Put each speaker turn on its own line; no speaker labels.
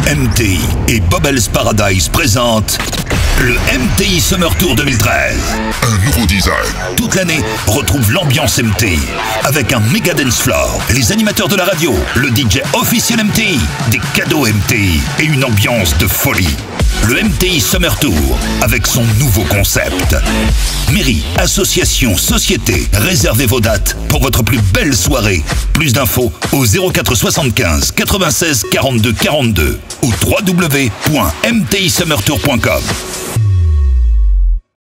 MTI et Bubbles Paradise présentent le MTI Summer Tour 2013.
Un nouveau design.
Toute l'année, retrouve l'ambiance MTI avec un méga dance floor, les animateurs de la radio, le DJ officiel MTI, des cadeaux MTI et une ambiance de folie. Le MTI Summer Tour avec son nouveau concept. Mairie, association, société, réservez vos dates pour votre plus belle soirée. Plus d'infos au 04 75 96 42 42 ou www.mtisummertour.com.